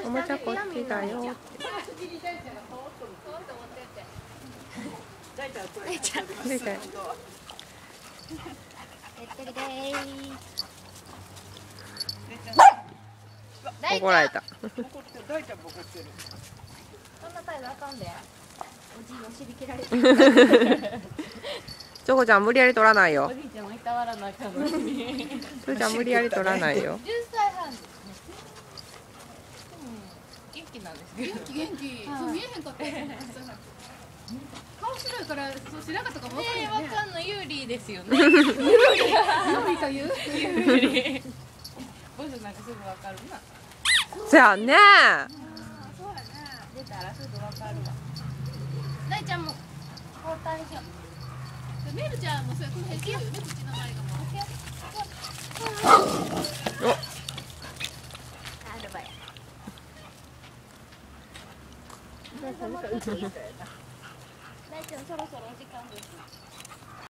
おもちゃこっちだよって。大ちゃん。怒られた。 そんな態度あかんで。おじいお尻切られて。 チョコちゃん無理やり取らないよ。 おじいちゃんもいたわらなあかんのに。 チョコちゃん無理やり取らないよ。 10歳半ですね。元気なんですけど。 元気。そう見えへんかった。顔白いからそう白髪とかも分かるよね。 わかんないユーリーですよね。 ユーリという。 ユーリー。ボスなんかすぐわかるな。 そやね。 そうやね。 出たらすぐわかるわ。大ちゃんも交代しよう。 メルちゃんもそうやこの辺強いよね口の周りがもう。 お。 あるばや。大ちゃんそろそろお時間です。